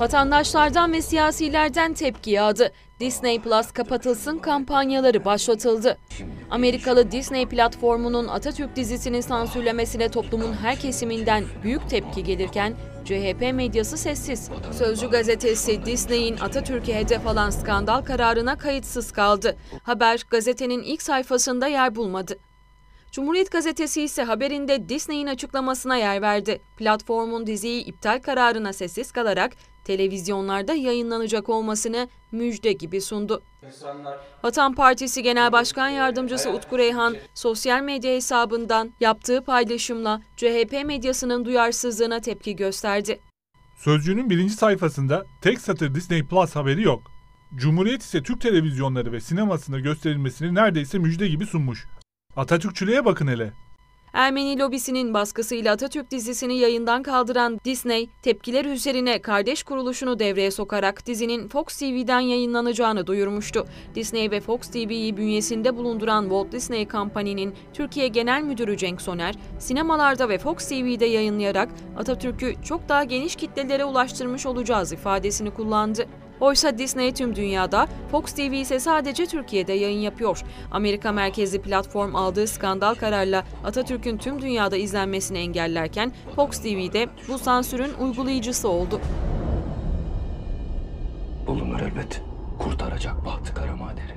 Vatandaşlardan ve siyasilerden tepki yağdı. Disney Plus kapatılsın kampanyaları başlatıldı. Amerikalı Disney platformunun Atatürk dizisini sansürlemesine toplumun her kesiminden büyük tepki gelirken CHP medyası sessiz. Sözcü gazetesi Disney'in Atatürk'e hedef alan skandal kararına kayıtsız kaldı. Haber gazetenin ilk sayfasında yer bulmadı. Cumhuriyet gazetesi ise haberinde Disney'in açıklamasına yer verdi. Platformun diziyi iptal kararına sessiz kalarak televizyonlarda yayınlanacak olmasını müjde gibi sundu. Vatan Partisi Genel Başkan Yardımcısı Utku Reyhan sosyal medya hesabından yaptığı paylaşımla CHP medyasının duyarsızlığına tepki gösterdi. Sözcü'nün 1. sayfasında tek satır Disney Plus haberi yok. Cumhuriyet ise Türk televizyonları ve sinemasında gösterilmesini neredeyse müjde gibi sunmuş. Atatürkçülüğe bakın hele. Ermeni lobisinin baskısıyla Atatürk dizisini yayından kaldıran Disney, tepkiler üzerine kardeş kuruluşunu devreye sokarak dizinin Fox TV'den yayınlanacağını duyurmuştu. Disney ve Fox TV'yi bünyesinde bulunduran Walt Disney Company'nin Türkiye Genel Müdürü Cenk Soner, sinemalarda ve Fox TV'de yayınlayarak Atatürk'ü çok daha geniş kitlelere ulaştırmış olacağız ifadesini kullandı. Oysa Disney tüm dünyada, Fox TV ise sadece Türkiye'de yayın yapıyor. Amerika merkezli platform aldığı skandal kararla Atatürk'ün tüm dünyada izlenmesini engellerken Fox TV'de bu sansürün uygulayıcısı oldu. Bulunur elbet kurtaracak bahtı kara maderi.